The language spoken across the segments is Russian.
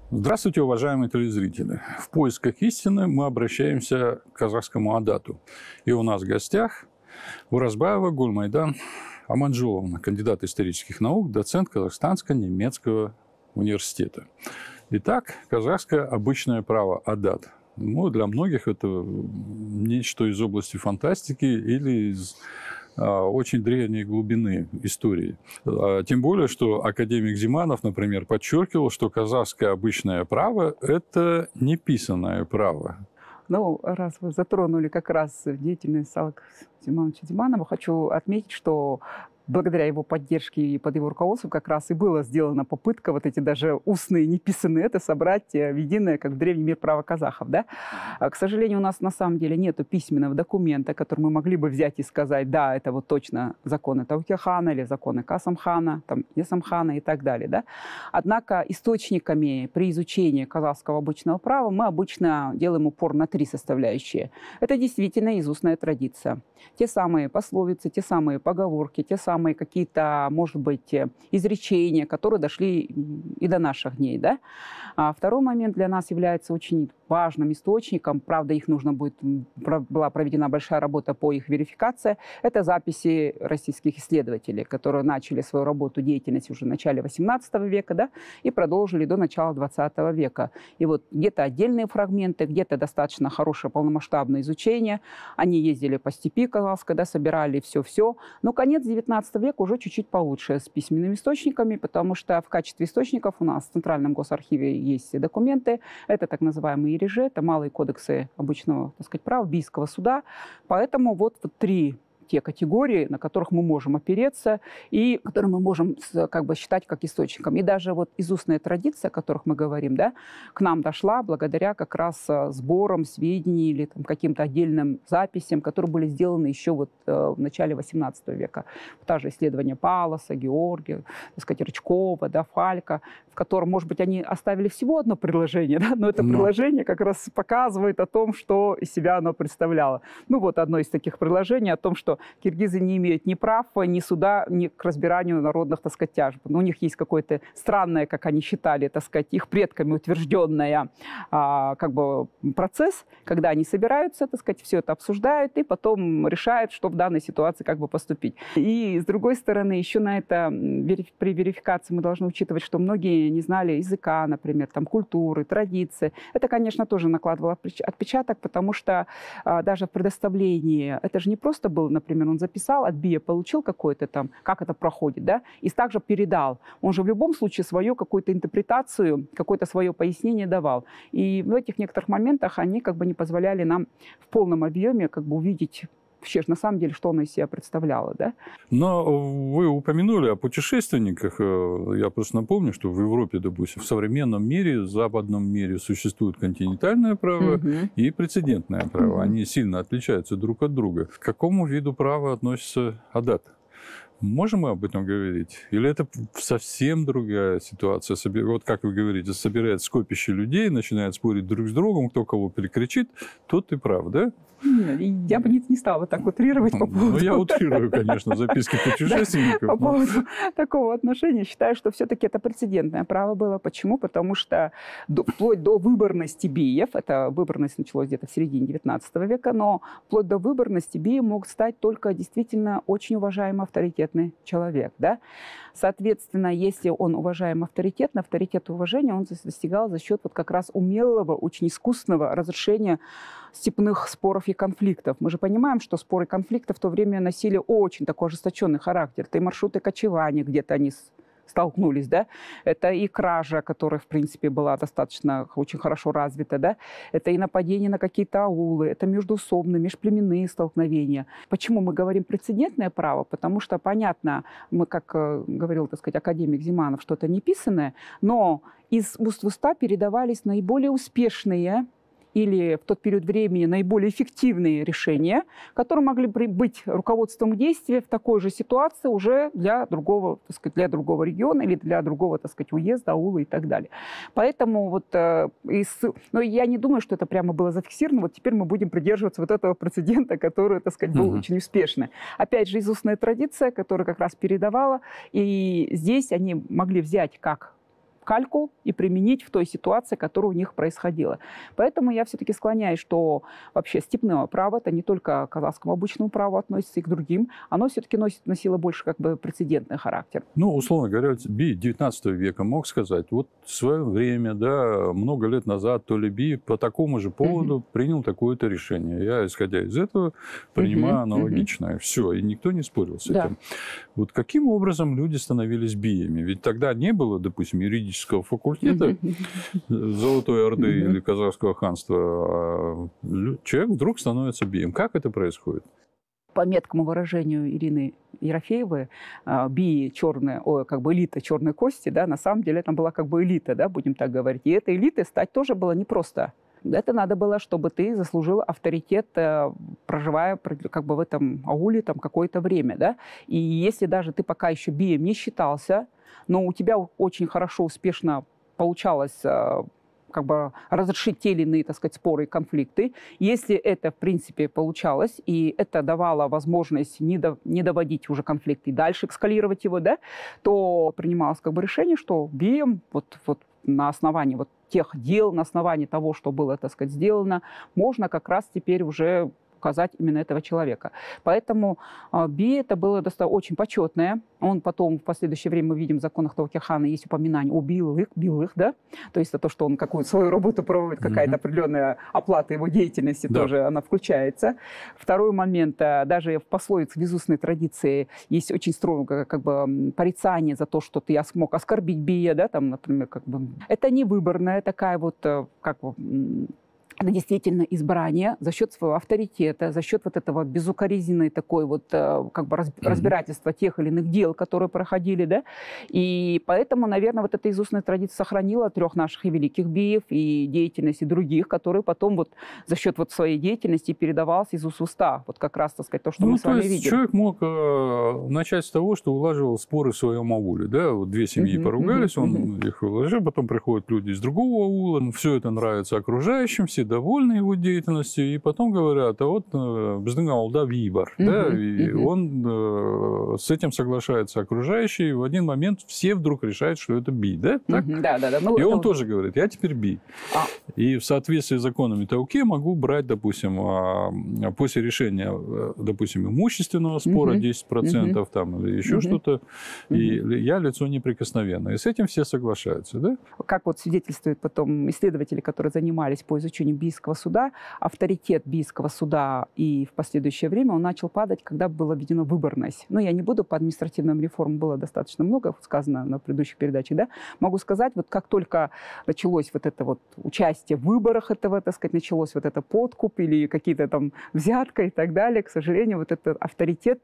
Здравствуйте, уважаемые телезрители. В поисках истины мы обращаемся к казахскому адату. И у нас в гостях Уразбаева Гульмайдан Аманжоловна, кандидат исторических наук, доцент Казахстанско-немецкого университета. Итак, казахское обычное право адат. Ну, для многих это нечто из области фантастики или из очень древней глубины истории. Тем более, что академик Зиманов, например, подчеркивал, что казахское обычное право – это неписанное право. Ну, раз вы затронули как раз деятельность Салка Зимановича Зиманова, хочу отметить, что благодаря его поддержке и под его руководством как раз и была сделана попытка вот эти даже устные, неписанные это собрать в единое, как в древний мир права казахов. Да? К сожалению, у нас на самом деле нет письменного документа, который мы могли бы взять и сказать, да, это вот точно законы Таукихана или законы Касамхана, там, Есамхана и так далее. Да? Однако источниками при изучении казахского обычного права мы обычно делаем упор на три составляющие. Это действительно изустная традиция. Те самые пословицы, те самые поговорки, те самые какие-то, может быть, изречения, которые дошли и до наших дней. Да? А второй момент для нас является очень важным источником, правда, их нужно будет, была проведена большая работа по их верификации, это записи российских исследователей, которые начали свою работу, деятельность уже в начале XVIII века, да, и продолжили до начала XX века. И вот где-то отдельные фрагменты, где-то достаточно хорошее полномасштабное изучение, они ездили по степи казахской, да, собирали все-все, но конец XIX века уже чуть-чуть получше с письменными источниками, потому что в качестве источников у нас в Центральном госархиве есть документы, это так называемые ЕРЕЖ, это малые кодексы обычного, так сказать, права, бийского суда. Поэтому вот три те категории, на которых мы можем опереться и которые мы можем как бы считать как источником. И даже вот изустная традиция, о которых мы говорим, да, к нам дошла благодаря как раз сборам сведений или там, каким-то отдельным записям, которые были сделаны еще вот в начале XVIII века. Та же исследование Палласа, Георгия, так сказать, Рычкова, да, Фалька, в котором, может быть, они оставили всего одно предложение, да, но это предложение как раз показывает о том, что из себя оно представляло. Ну вот одно из таких предложений о том, что киргизы не имеют ни прав, ни суда, ни к разбиранию народных, так сказать, тяжб. Но у них есть какое-то странное, как они считали, так сказать, их предками утвержденное как бы процесс, когда они собираются, так сказать, все это обсуждают и потом решают, что в данной ситуации как бы поступить. И с другой стороны, еще на это при верификации мы должны учитывать, что многие не знали языка, например, там, культуры, традиции. Это, конечно, тоже накладывало отпечаток, потому что даже в предоставлении это же не просто был, например, он записал, от БИА получил какой-то там, как это проходит, да, и также передал. Он же в любом случае свою какую-то интерпретацию, какое-то свое пояснение давал. И в этих некоторых моментах они как бы не позволяли нам в полном объеме как бы увидеть вообще на самом деле, что она из себя представляла, да? Но вы упомянули о путешественниках. Я просто напомню, что в Европе, допустим, в современном мире, в западном мире существует континентальное право и прецедентное право. Они сильно отличаются друг от друга. К какому виду права относится адат? Можем мы об этом говорить? Или это совсем другая ситуация? Вот как вы говорите, собирает скопище людей, начинает спорить друг с другом, кто кого перекричит, тот и прав, да? Нет, я бы не стала так утрировать по поводу... Ну, я утрирую, конечно, записки путешественников. По поводу такого отношения считаю, что все-таки это прецедентное право было. Почему? Потому что вплоть до выборности биев, эта выборность началась где-то в середине XIX века, но вплоть до выборности биев мог стать только действительно очень уважаемый авторитетный человек. Да? Соответственно, если он уважаемый авторитетный, авторитет и уважение он достигал за счет вот как раз умелого, очень искусственного разрешения степных споров и конфликтов. Мы же понимаем, что споры и конфликты в то время носили очень такой ожесточенный характер. Это и маршруты кочевания, где-то они столкнулись, да, это и кража, которая, в принципе, была достаточно очень хорошо развита, да, это и нападение на какие-то аулы, это междоусобные, межплеменные столкновения. Почему мы говорим прецедентное право? Потому что, понятно, мы, как говорил, так сказать, академик Зиманов, что это неписанное, но из уст в уста передавались наиболее успешные или в тот период времени наиболее эффективные решения, которые могли быть руководством действия в такой же ситуации уже для другого, так сказать, для другого региона или для другого, так сказать, уезда, аула и так далее. Поэтому вот, но я не думаю, что это прямо было зафиксировано. Вот теперь мы будем придерживаться вот этого прецедента, который, так сказать, был очень успешный. Опять же, изустная традиция, которая как раз передавала, и здесь они могли взять как кальку и применить в той ситуации, которая у них происходила. Поэтому я все-таки склоняюсь, что вообще степное право, это не только к казахскому обычному праву относится, и к другим, оно все-таки носило больше как бы прецедентный характер. Ну, условно говоря, Би 19 века мог сказать, вот в свое время, да, много лет назад, то ли Би по такому же поводу принял такое-то решение. Я, исходя из этого, принимаю аналогичное. Все, и никто не спорил с этим. Вот каким образом люди становились биями? Ведь тогда не было, допустим, юридического факультета Золотой Орды или Казахского ханства. Человек вдруг становится бием. Как это происходит? По меткому выражению Ирины Ерофеевой, бии черные, как бы элита черной кости, да, на самом деле это была как бы элита, да, будем так говорить. И этой элитой стать тоже было непросто. Это надо было, чтобы ты заслужил авторитет, проживая как бы в этом ауле там какое-то время, да. И если даже ты пока еще бием не считался, но у тебя очень хорошо, успешно получалось как бы разрешить те или иные, так сказать, споры и конфликты. Если это, в принципе, получалось, и это давало возможность не доводить уже конфликт и дальше эскалировать его, да, то принималось как бы решение, что бием вот на основании вот тех дел, на основании того, что было, так сказать, сделано, можно как раз теперь уже указать именно этого человека. Поэтому Би это было очень почетное. Он потом, в последующее время, мы видим в законах Таукия хана есть упоминание о билых, да? То есть то, что он какую-то свою работу проводит, какая-то определенная оплата его деятельности тоже, она включается. Второй момент, даже в пословице, в язычной традиции есть очень строгое как бы порицание за то, что ты смог оскорбить Бия, да, там, например, как бы. Это не выборная такая вот, как бы, это действительно избрание за счет своего авторитета, за счет вот этого безукоризненной такой вот как бы разбирательства тех или иных дел, которые проходили, да. И поэтому, наверное, вот эта изустная традиция сохранила трех наших и великих биев, и деятельности других, которые потом вот за счет вот своей деятельности передавалась из уст в уста. Вот как раз, так сказать, то, что мы с вами видели. Человек мог начать с того, что улаживал споры в своем ауле, да. Вот две семьи поругались, он их уложил, потом приходят люди из другого аула, все это нравится окружающим, все довольны его деятельностью, и потом говорят, а вот біздің ауылда би бар, да, и он с этим соглашается окружающие, и в один момент все вдруг решают, что это би, да? Так? Да. И он тоже говорит, я теперь би. И в соответствии с законами Таукия могу брать, допустим, после решения, допустим, имущественного спора 10% там, или еще что-то, и я лицо неприкосновенное. И с этим все соглашаются, да? Как вот свидетельствуют потом исследователи, которые занимались по изучению бийского суда, авторитет бийского суда и в последующее время он начал падать, когда была введена выборность. Но я не буду, по административным реформам было достаточно много сказано на предыдущих передачах, да. Могу сказать, вот как только началось вот это вот участие в выборах этого, так сказать, началось вот это подкуп или какие-то там взятка и так далее, к сожалению, вот этот авторитет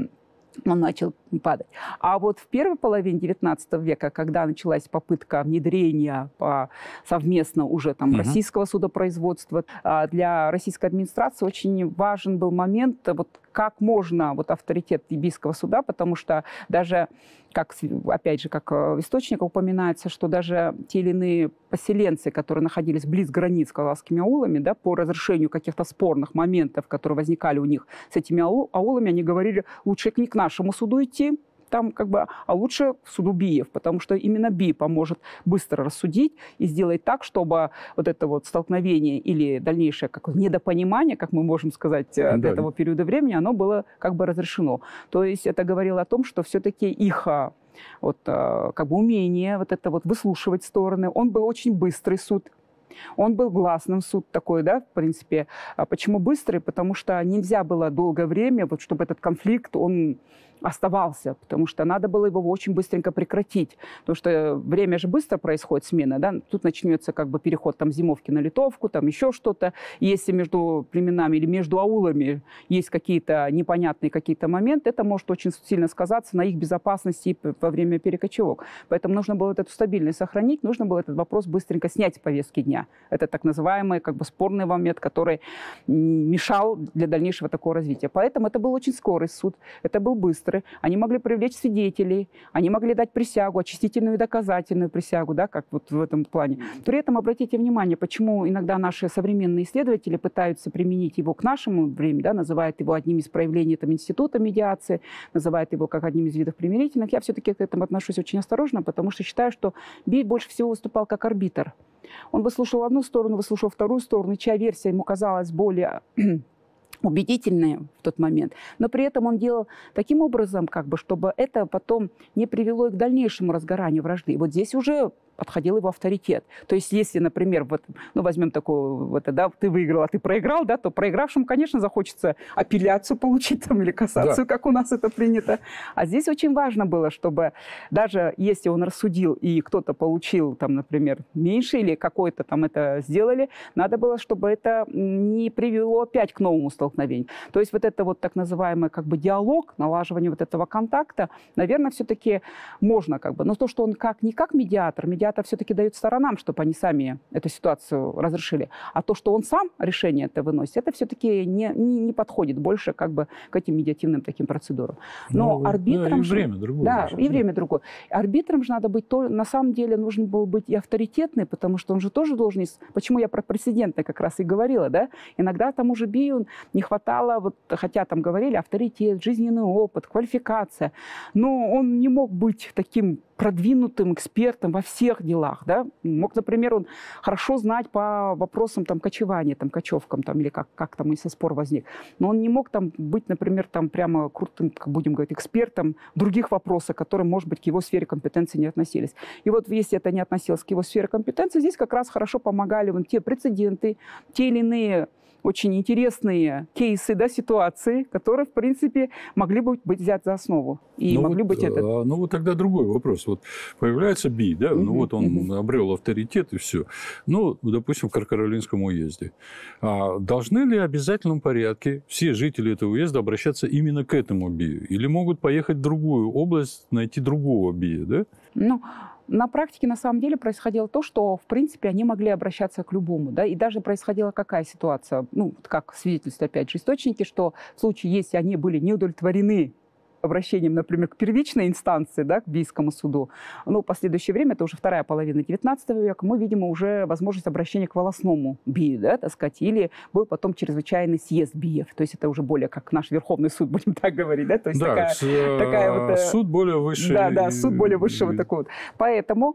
он начал падать. А вот в первой половине XIX века, когда началась попытка внедрения совместно уже там российского судопроизводства, для российской администрации очень важен был момент, вот как можно вот авторитет бийского суда, потому что даже, как, опять же, как в источниках упоминается, что даже те или иные поселенцы, которые находились близ границ с казахскими аулами, да, по разрешению каких-то спорных моментов, которые возникали у них с этими аулами, они говорили, лучше не к нашему суду идти, там как бы, а лучше в суду биев, потому что именно би поможет быстро рассудить и сделать так, чтобы вот это вот столкновение или дальнейшее недопонимание, как мы можем сказать, до этого периода времени, оно было как бы разрешено. То есть это говорило о том, что все-таки их вот, как бы умение вот это вот выслушивать стороны, он был очень быстрый суд. Он был гласным суд такой, да, в принципе. Почему быстрый? Потому что нельзя было долгое время, вот, чтобы этот конфликт, он оставался, потому что надо было его очень быстренько прекратить. Потому что время же быстро происходит, смена, да, тут начнется как бы переход там зимовки на литовку, там еще что-то. Если между племенами или между аулами есть какие-то непонятные какие-то моменты, это может очень сильно сказаться на их безопасности во время перекочевок. Поэтому нужно было вот эту стабильность сохранить, нужно было этот вопрос быстренько снять с повестки дня. Это так называемый как бы спорный момент, который мешал для дальнейшего такого развития. Поэтому это был очень скорый суд, это был быстрый. сестры, они могли привлечь свидетелей, они могли дать присягу, очистительную и доказательную присягу, да, как вот в этом плане. При этом обратите внимание, почему иногда наши современные исследователи пытаются применить его к нашему времени, да, называют его одним из проявлений там, института медиации, называют его как одним из видов примирительных. Я все-таки к этому отношусь очень осторожно, потому что считаю, что Бий больше всего выступал как арбитр. Он выслушал одну сторону, выслушал вторую сторону, чья версия ему казалась более убедительные в тот момент, но при этом он делал таким образом, как бы, чтобы это потом не привело и к дальнейшему разгоранию вражды. И вот здесь уже подходил его авторитет. То есть если, например, вот, ну, возьмем такое, вот, да, ты выиграл, а ты проиграл, да, то проигравшим, конечно, захочется апелляцию получить там, или кассацию, да, как у нас это принято. А здесь очень важно было, чтобы даже если он рассудил и кто-то получил, там, например, меньше или какой-то там это сделали, надо было, чтобы это не привело опять к новому столкновению. То есть вот это вот так называемый как бы диалог, налаживание вот этого контакта, наверное, все-таки можно как бы. Но то, что он не как медиатор все-таки дает сторонам, чтобы они сами эту ситуацию разрешили. А то, что он сам решение это выносит, это все-таки не подходит больше как бы к этим медиативным таким процедурам. Но арбитром... Да, и время другое. Да, и время другое. Арбитром же надо быть... На самом деле нужен был быть и авторитетный, потому что он же тоже должен... Почему я про прецедентное как раз и говорила, да? Иногда тому же Бию не хватало, вот, хотя там говорили, авторитет, жизненный опыт, квалификация. Но он не мог быть таким продвинутым экспертом во всех делах, да? Мог, например, он хорошо знать по вопросам там кочевания, там, кочевкам, там, или как там, если спор возник. Но он не мог там быть, например, там прямо крутым, как будем говорить, экспертом в других вопросах, которые, может быть, к его сфере компетенции не относились. И вот если это не относилось к его сфере компетенции, здесь как раз хорошо помогали вон те прецеденты, те или иные очень интересные кейсы, да, ситуации, которые, в принципе, могли бы быть взяты за основу. И ну могли вот, быть это... Ну вот тогда другой вопрос. Вот появляется Бий, да, ну вот он обрел авторитет и все. Ну, допустим, в Каролинском уезде. Должны ли в обязательном порядке все жители этого уезда обращаться именно к этому Бию? Или могут поехать в другую область, найти другого Бия, да? Ну, на практике, на самом деле, происходило то, что, в принципе, они могли обращаться к любому. Да? И даже происходила какая ситуация, ну, как свидетельствуют, опять же, источники, что в случае, если они были не удовлетворены обращением, например, к первичной инстанции, да, к Бийскому суду, ну, в последующее время, это уже вторая половина XIX века, мы видим уже возможность обращения к волостному Бию, да, так сказать, или был потом чрезвычайный съезд Биев, то есть это уже более как наш Верховный суд, будем так говорить, да, то есть да, такая вот... Суд более высший. Да, суд более высшего такой вот. Поэтому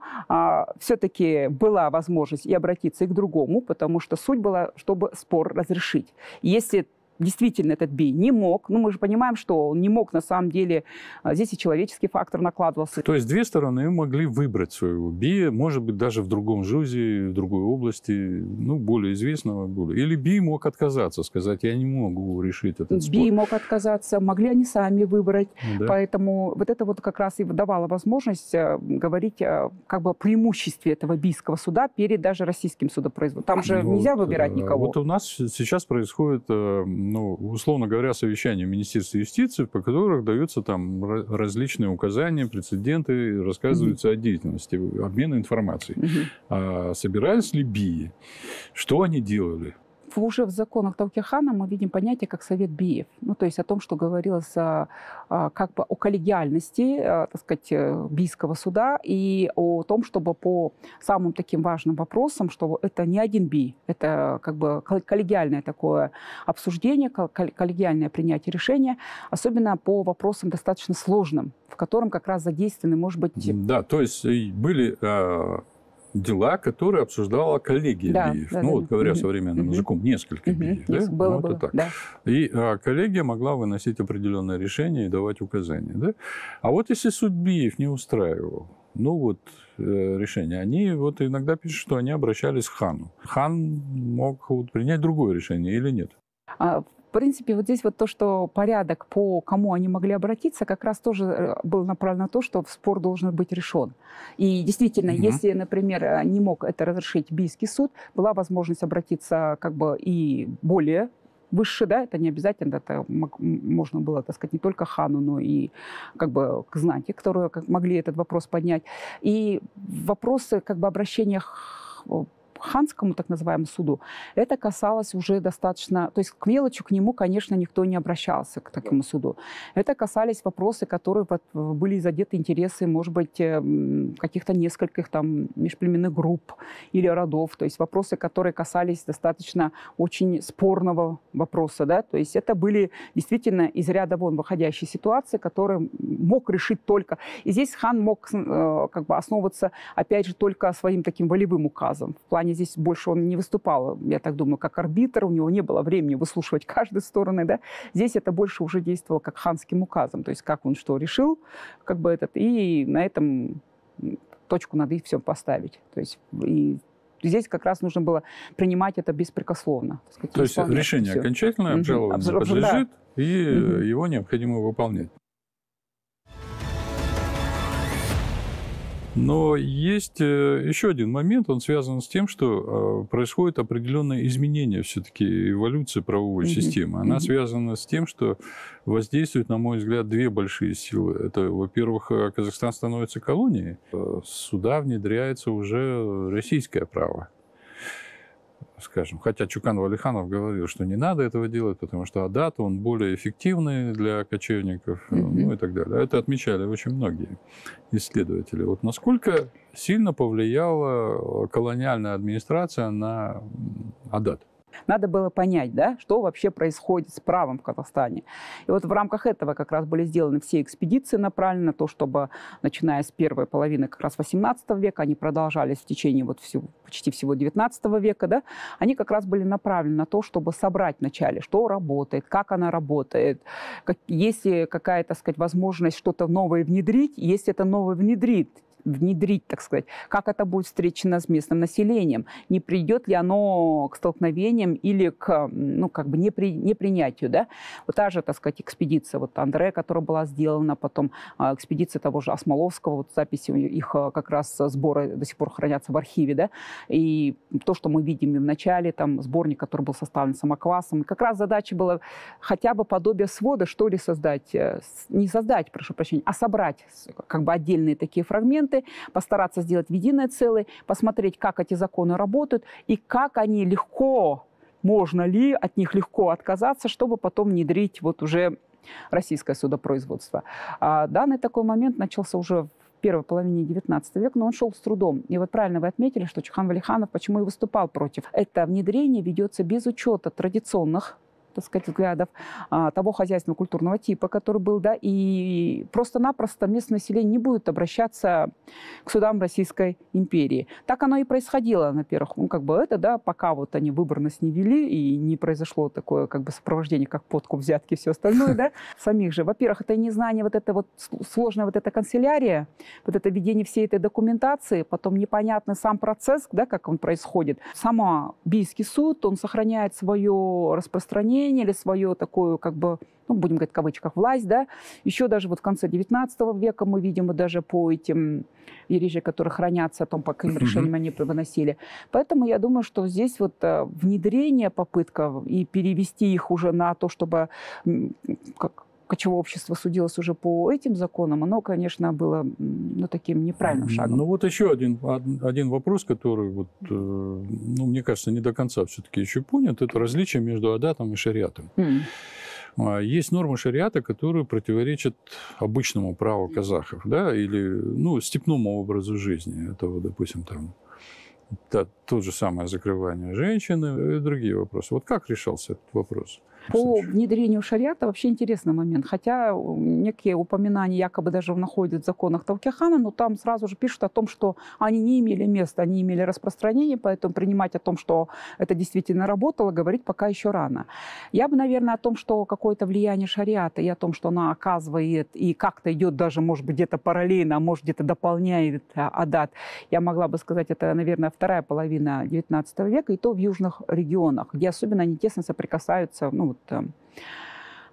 все-таки была возможность и обратиться и к другому, потому что суть была, чтобы спор разрешить. Если действительно этот Бий не мог. Ну, мы же понимаем, что он не мог, на самом деле, здесь и человеческий фактор накладывался. То есть две стороны могли выбрать своего Бия, может быть, даже в другом ЖУЗе, в другой области, ну, более известного. Или Бий мог отказаться, сказать, я не могу решить этот спор. Бий мог отказаться, могли они сами выбрать. Да. Поэтому вот это вот как раз и давало возможность говорить как бы о преимуществе этого Бийского суда перед даже российским судопроизводством. Там же нельзя выбирать никого. Вот у нас сейчас происходит... ну, условно говоря, совещания в Министерстве юстиции, по которых даются там различные указания, прецеденты, рассказываются о деятельности, обмена информацией. А собирались ли Бии? Что они делали? Уже в законах Таукер-хана мы видим понятие как совет биев. Ну, то есть о том, что говорилось как бы о коллегиальности, так сказать, бийского суда и о том, чтобы по самым таким важным вопросам, что это не один бий, это как бы коллегиальное такое обсуждение, коллегиальное принятие решения, особенно по вопросам достаточно сложным, в котором как раз задействованы, может быть... Да, то есть были... дела, которые обсуждала коллегия Биев. Да, ну, вот говоря современным языком, несколько Биев. Да? Было, вот так. Да. И коллегия могла выносить определенные решения и давать указания. Да? А вот если суд Биев не устраивал, ну вот решение, они вот иногда пишут, что они обращались к хану. Хан мог принять другое решение или нет? В принципе, вот здесь вот то, что порядок, по кому они могли обратиться, как раз тоже был направлен на то, что спор должен быть решен. И действительно, если, например, не мог это разрешить Бийский суд, была возможность обратиться как бы и более выше, да, это не обязательно, это можно было, так сказать, не только хану, но и как бы к знати, которые могли этот вопрос поднять. И вопросы как бы обращения ханскому так называемому суду, это касалось уже достаточно, то есть к мелочи к нему, конечно, никто не обращался, к такому суду. Это касались вопросы, которые были задеты интересы, может быть, каких-то нескольких там межплеменных групп или родов, то есть вопросы, которые касались достаточно очень спорного вопроса, да, то есть это были действительно из ряда вон выходящие ситуации, которые мог решить только, и здесь хан мог как бы основываться, опять же, только своим таким волевым указом. В плане здесь больше он не выступал, я так думаю, как арбитр, у него не было времени выслушивать каждой стороны, да. Здесь это больше уже действовало как ханским указом, то есть как он что решил, как бы этот, и на этом точку над «и» все поставить. То есть и здесь как раз нужно было принимать это беспрекословно. Так сказать, то есть решение все. окончательное, обжалованию не подлежит, и его необходимо выполнять. Но есть еще один момент, он связан с тем, что происходит определенное изменение все-таки эволюции правовой системы. Она связана с тем, что воздействуют, на мой взгляд, две большие силы. Это, во-первых, Казахстан становится колонией, сюда внедряется уже российское право. Скажем, хотя Чукан Валиханов говорил, что не надо этого делать, потому что адат, он более эффективный для кочевников, ну и так далее. Это отмечали очень многие исследователи. Вот насколько сильно повлияла колониальная администрация на адат? Надо было понять, да, что вообще происходит с правом в Казахстане. И вот в рамках этого как раз были сделаны все экспедиции, направлены на то, чтобы, начиная с первой половины как раз 18 века, они продолжались в течение вот почти всего 19 века, да, они как раз были направлены на то, чтобы собрать вначале, что работает, как она работает, есть ли какая-то, так сказать, возможность что-то новое внедрить, если это новое внедрить, так сказать, как это будет встречено с местным населением, не придет ли оно к столкновениям или к, ну, как бы непринятию, да. Вот та же, так сказать, экспедиция вот Андре, которая была сделана, потом экспедиция того же Осмоловского, вот записи их как раз сборы до сих пор хранятся в архиве, да, и то, что мы видим и в начале, там, сборник, который был составлен Самоквасом, как раз задача была хотя бы подобие свода, что ли, создать, не создать, прошу прощения, а собрать как бы отдельные такие фрагменты, постараться сделать единое целое, посмотреть, как эти законы работают и как они легко, можно ли от них легко отказаться, чтобы потом внедрить вот уже российское судопроизводство. А данный такой момент начался уже в первой половине 19 века, но он шел с трудом. И вот правильно вы отметили, что Чукан Валиханов почему и выступал против. Это внедрение ведется без учета традиционных, так сказать, взглядов того хозяйственного культурного типа, который был, да, и просто-напросто местное население не будет обращаться к судам Российской империи. Так оно и происходило, на первых, ну, как бы это, да, пока вот они выборность не вели, и не произошло такое, как бы, сопровождение, как подкуп, взятки и все остальное, да, самих же. Во-первых, это незнание, вот это вот сложная вот эта канцелярия, вот это ведение всей этой документации, потом непонятный сам процесс, да, как он происходит. Сам Бийский суд, он сохраняет свое распространение, или свою такую, как бы, ну, будем говорить в кавычках, власть, да. Еще даже вот в конце 19 века мы видим, и даже по этим ережам, которые хранятся, о том, по каким решениям они выносили. Поэтому я думаю, что здесь вот внедрение, попытка и перевести их уже на то, чтобы как кочевое общество судилось уже по этим законам, оно, конечно, было, ну, таким неправильным шагом. Ну, вот еще один вопрос, который, вот, ну, мне кажется, не до конца все-таки еще понят, это различие между адатом и шариатом. Есть нормы шариата, которые противоречат обычному праву казахов, да, или, ну, степному образу жизни. Это, вот, допустим, там, то же самое закрывание женщины и другие вопросы. Вот как решался этот вопрос? По внедрению шариата вообще интересный момент. Хотя некие упоминания якобы даже находят в законах Таукихана, но там сразу же пишут о том, что они не имели места, они имели распространение, поэтому принимать о том, что это действительно работало, говорить пока еще рано. Я бы, наверное, о том, что какое-то влияние шариата и о том, что она оказывает и как-то идет даже, может быть, где-то параллельно, а может, где-то дополняет адат, я могла бы сказать, это, наверное, вторая половина 19 века, и то в южных регионах, где особенно они тесно соприкасаются, ну,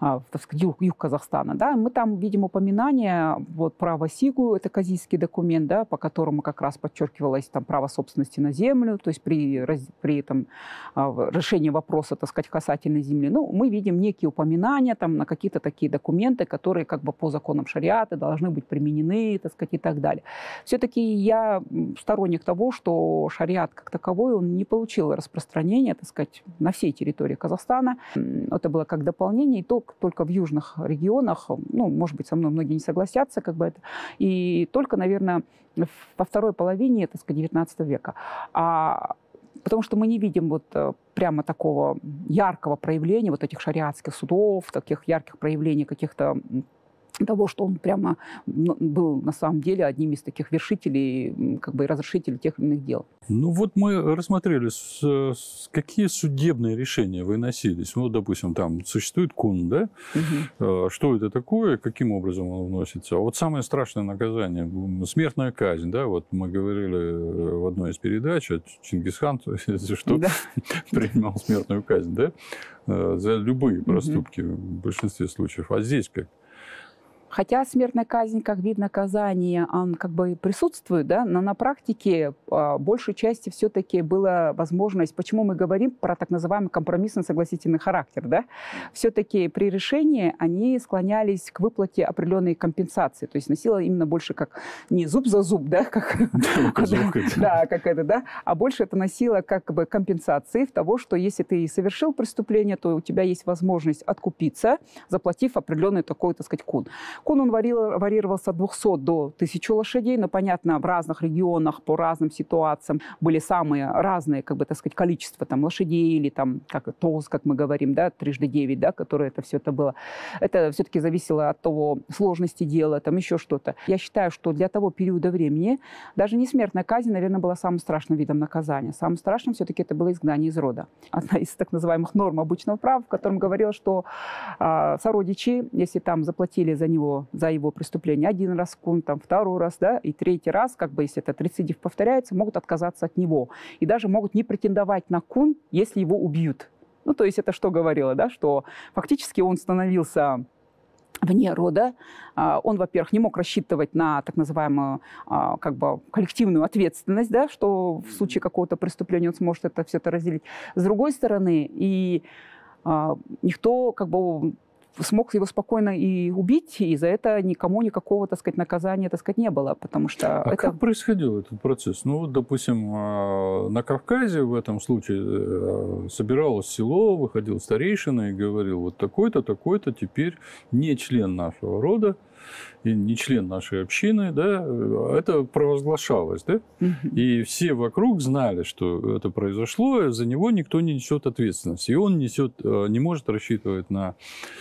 так сказать, юг Казахстана, да, мы там видим упоминание вот про Васигу, это казийский документ, да, по которому как раз подчеркивалось там право собственности на землю, то есть при этом решении вопроса, так сказать, касательной земли. Ну, мы видим некие упоминания там на какие-то такие документы, которые как бы по законам шариата должны быть применены, так сказать, и так далее. Все-таки я сторонник того, что шариат как таковой, он не получил распространения, так сказать, на всей территории Казахстана. Это было как дополнение, и только в южных регионах, ну, может быть, со мной многие не согласятся, как бы это, и только, наверное, во второй половине, так сказать, XIX века. Потому что мы не видим вот прямо такого яркого проявления вот этих шариатских судов, таких ярких проявлений каких-то того, что он прямо был на самом деле одним из таких вершителей, как бы разрешителей тех или иных дел. Ну вот мы рассмотрели, какие судебные решения выносились. Ну, допустим, там существует кун, да? Угу. Что это такое, каким образом он вносится? А вот самое страшное наказание – смертная казнь, да? Вот мы говорили в одной из передач, Чингисхан, если что, принимал смертную казнь, да? За любые проступки в большинстве случаев. А здесь как? Хотя смертная казнь как вид наказания, он как бы присутствует, да, но на практике большей части все-таки была возможность, почему мы говорим про так называемый компромиссно-согласительный характер, да, все-таки при решении они склонялись к выплате определенной компенсации, то есть носило именно больше как не зуб за зуб, да, как это, да, а больше это носило как бы компенсации в того, что если ты совершил преступление, то у тебя есть возможность откупиться, заплатив определенный такой, так сказать, кун. Кун он варьировался от 200 до 1000 лошадей, но, понятно, в разных регионах по разным ситуациям были самые разные, как бы, так сказать, количества там, лошадей или там, как тоз, как мы говорим, да, 3x9, да, которое это все это было. Это все-таки зависело от того сложности дела, там еще что-то. Я считаю, что для того периода времени даже не смертная казнь, наверное, была самым страшным видом наказания. Самым страшным все-таки это было изгнание из рода. Одна из так называемых норм обычного права, в котором говорилось, что сородичи, если там заплатили за него, за его преступление один раз кун, там, второй раз, да, и третий раз, как бы, если этот рецидив повторяется, могут отказаться от него. И даже могут не претендовать на кун, если его убьют. Ну, то есть это что говорило, да, что фактически он становился вне рода. Он, во-первых, не мог рассчитывать на так называемую как бы коллективную ответственность, да, что в случае какого-то преступления он сможет это все это разделить. С другой стороны, и никто как бы смог его спокойно и убить, и за это никому никакого, так сказать, наказания, так сказать, не было, потому что... как происходил этот процесс? Ну, вот, допустим, на Кавказе в этом случае собиралось село, выходил старейшина и говорил, вот такой-то, такой-то теперь не член нашего рода, и не член нашей общины, да, это провозглашалось, да, и все вокруг знали, что это произошло, за него никто не несет ответственности, и он не может рассчитывать на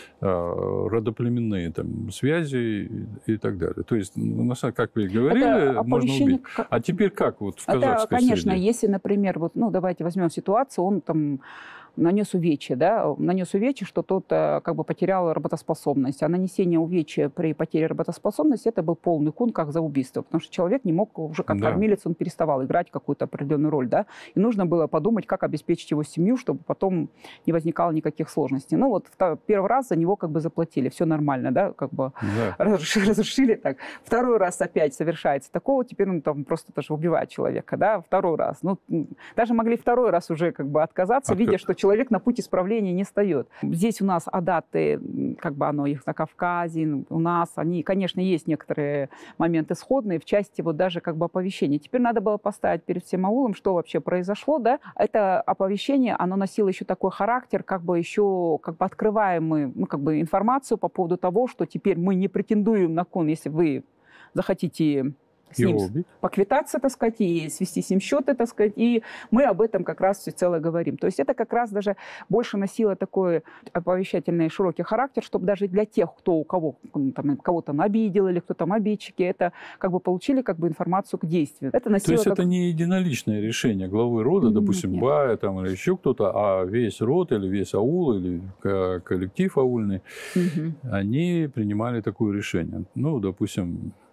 родоплеменные там связи и так далее. То есть, как вы говорили, можно убить. А теперь как вот в казахской среде? Конечно, если, например, вот, ну, давайте возьмем ситуацию, он там нанес увечье, да, что тот как бы потерял работоспособность. А нанесение увечья при потере работоспособности это был полный кун как за убийство, потому что человек не мог уже как кормилец, он переставал играть какую-то определенную роль, да, и нужно было подумать, как обеспечить его семью, чтобы потом не возникало никаких сложностей. Ну вот первый раз за него как бы заплатили, все нормально, да, как бы разрешили так. Второй раз опять совершается такого, теперь он там просто тоже убивает человека, да, второй раз. Ну, даже могли второй раз уже как бы отказаться, видя, что человек на путь исправления не встает. Здесь у нас адаты, как бы оно их на Кавказе, у нас, они, конечно, есть некоторые моменты сходные в части вот даже как бы оповещения. Теперь надо было поставить перед всем аулом, что вообще произошло, да. Это оповещение, оно носило еще такой характер, как бы еще как бы открываем мы, ну, как бы информацию по поводу того, что теперь мы не претендуем на кун, если вы захотите с ним поквитаться, так сказать, и свести с ним счеты, так сказать, и мы об этом как раз всецело говорим. То есть это как раз даже больше носило такой оповещательный широкий характер, чтобы даже для тех, у кого там, кого-то обидел или кто там обидчики, это как бы получили как бы информацию к действию. Это носило. То есть это не единоличное решение главы рода, допустим, бая там, или еще кто-то, а весь род или весь аул или коллектив аульный, они принимали такое решение. Ну, допустим,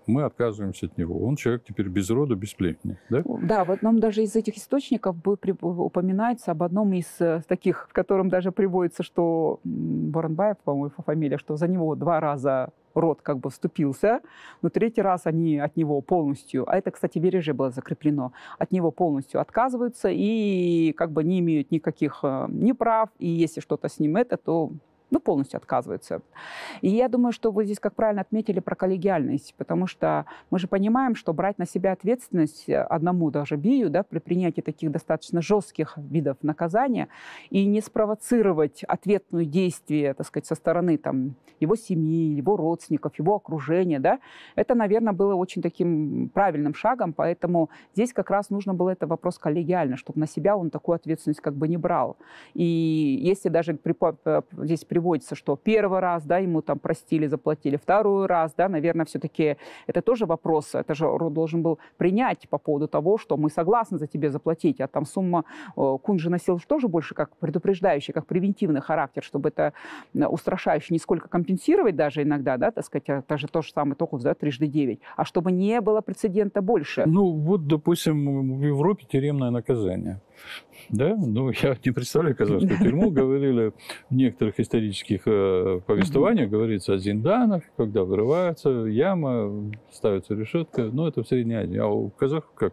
мы отказываемся от него. Он человек теперь без рода, без племени. Да? Да, в одном даже из этих источников упоминается об одном из таких, в котором даже приводится, что Боранбаев, по-моему, фамилия, что за него 2 раза род как бы вступился, но 3-й раз они от него полностью, а это, кстати, в Береже было закреплено, от него полностью отказываются и как бы не имеют никаких ни прав, и если что-то с ним то полностью отказываются. И я думаю, что вы здесь, как правильно отметили, про коллегиальность, потому что мы же понимаем, что брать на себя ответственность одному даже бию, да, при принятии таких достаточно жестких видов наказания и не спровоцировать ответное действие, так сказать, со стороны там, его семьи, его родственников, его окружения, да, это, наверное, было очень таким правильным шагом, поэтому здесь как раз нужно было это вопрос коллегиально, чтобы на себя он такую ответственность как бы не брал. И если даже здесь приводится, что 1-й раз, да, ему там простили, заплатили, 2-й раз, да, наверное, все-таки это тоже вопрос, это же род должен был принять по поводу того, что мы согласны за тебе заплатить, а там сумма Кун же носил тоже больше как предупреждающий, как превентивный характер, чтобы это устрашающе не сколько компенсировать даже иногда, да, так сказать, это же то же самое, только, да, 3x9, а чтобы не было прецедента больше. Ну, вот, допустим, в Европе тюремное наказание. Да? Ну, я не представляю казахскую тюрьму. Говорили в некоторых исторических повествованиях, говорится о зинданах, когда вырывается яма, ставится решетка. Ну, это в Средней Азии. А у казахов как?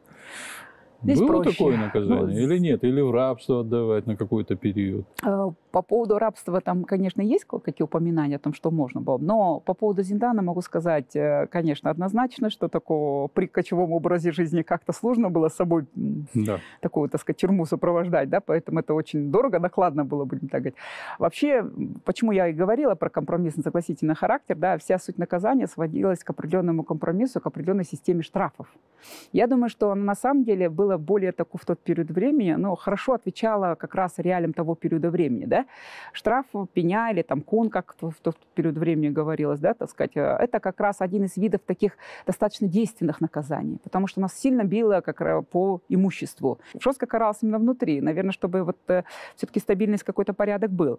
Здесь было проще. такое наказание или нет? Или в рабство отдавать на какой-то период? По поводу рабства там, конечно, есть какие упоминания о том, что можно было. Но по поводу зиндана могу сказать, конечно, однозначно, что такого при кочевом образе жизни как-то сложно было с собой такую, так сказать, тюрьму сопровождать, да, поэтому это очень дорого, накладно было, будем так говорить. Вообще, почему я и говорила про компромиссно-согласительный характер, да, вся суть наказания сводилась к определенному компромиссу, к определенной системе штрафов. Я думаю, что на самом деле было более такой в тот период времени, но хорошо отвечала как раз реалиям того периода времени, да. Штраф, пеня или там кун, как в тот период времени говорилось, да, так сказать, это как раз один из видов таких достаточно действенных наказаний, потому что нас сильно било как по имуществу. Жестко каралось именно внутри, наверное, чтобы вот все-таки стабильность, какой-то порядок был.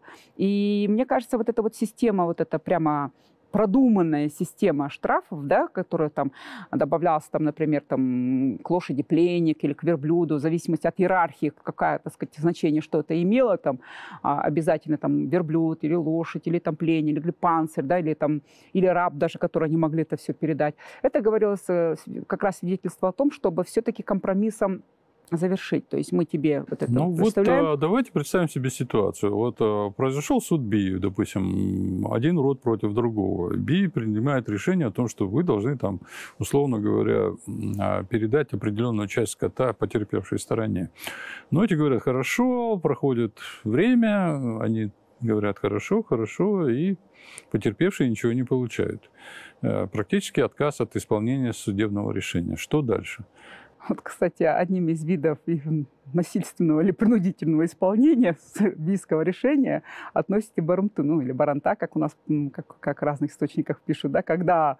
И мне кажется, вот эта вот система, вот эта прямо продуманная система штрафов, да, которая там добавлялась, там, например, там, к лошади пленник или к верблюду, в зависимости от иерархии, какое, так сказать, значение, что это имело, там, обязательно там, верблюд или лошадь, или там, пленник, или панцирь, да, или раб даже, который не могли это все передать. Это говорилось как раз свидетельство о том, чтобы все-таки компромиссом завершить. То есть мы тебе вот это представляем. Вот давайте представим себе ситуацию. Вот произошел суд Бию, допустим, один род против другого. Бий принимает решение о том, что вы должны там, условно говоря, передать определенную часть скота потерпевшей стороне. Но эти говорят, хорошо, проходит время, они говорят, хорошо, хорошо, и потерпевшие ничего не получают. Практически отказ от исполнения судебного решения. Что дальше? Вот, кстати, одним из видов насильственного или принудительного исполнения бийского решения относится барамту, ну или баранта, как у нас, как в разных источниках пишут, да, когда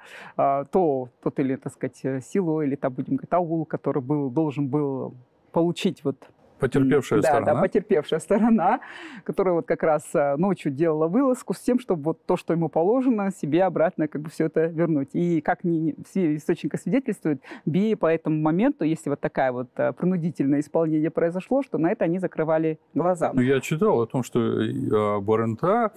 тот или, так сказать, село, или там, будем говорить, аул, который должен был получить вот потерпевшая сторона. Да, потерпевшая сторона, которая вот как раз ночью делала вылазку с тем, чтобы вот то, что ему положено, себе обратно как бы все это вернуть. И как все источники свидетельствуют, Бии по этому моменту, если вот такая вот принудительное исполнение произошло, что на это они закрывали глаза. Я читал о том, что баранта,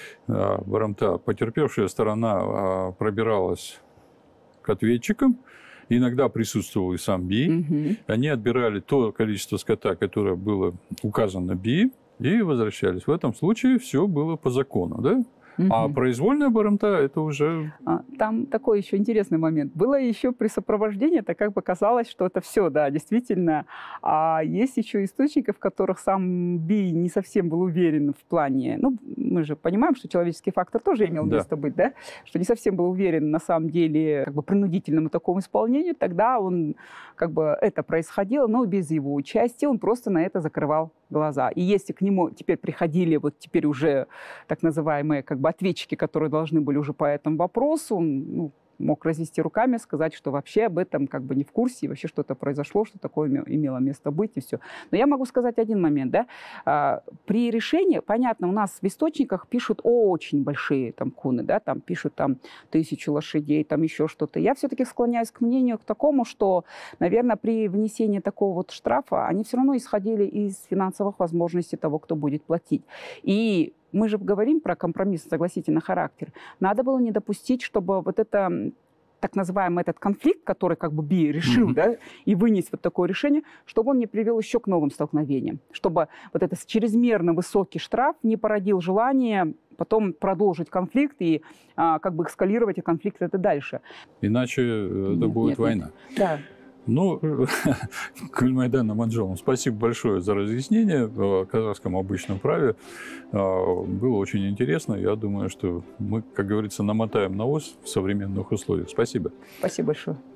потерпевшая сторона пробиралась к ответчикам, иногда присутствовал и сам Бий. Они отбирали то количество скота, которое было указано Бии, и возвращались. В этом случае все было по закону, да? А произвольная барамта – это уже… Там такой еще интересный момент. Было еще при сопровождении, это как бы казалось, что это все, да, действительно. А есть еще источники, в которых сам Бий не совсем был уверен в плане… Ну, мы же понимаем, что человеческий фактор тоже имел место быть, да? Что не совсем был уверен на самом деле как бы принудительному такому исполнению. Тогда он как бы это происходило, но без его участия. Он просто на это закрывал глаза. И если к нему теперь приходили вот теперь уже так называемые как бы ответчики, которые должны были уже по этому вопросу, ну, мог развести руками, сказать, что вообще об этом как бы не в курсе, и вообще что-то произошло, что такое имело место быть, и все. Но я могу сказать один момент, да, при решении, понятно, у нас в источниках пишут очень большие там куны, да, там пишут там 1000 лошадей, там еще что-то. Я все-таки склоняюсь к мнению к такому, что, наверное, при внесении такого вот штрафа они все равно исходили из финансовых возможностей того, кто будет платить. И мы же говорим про компромисс, согласительный характер. Надо было не допустить, чтобы вот это так называемый этот конфликт, который как бы Би решил, да, и вынес вот такое решение, чтобы он не привел еще к новым столкновениям, чтобы вот этот чрезмерно высокий штраф не породил желание потом продолжить конфликт и как бы эскалировать и конфликт это дальше. Иначе это будет война. Да. Ну, Гульмайдан Аманжоловна, спасибо большое за разъяснение о казахском обычном праве. Было очень интересно. Я думаю, что мы, как говорится, намотаем на ус в современных условиях. Спасибо. Спасибо большое.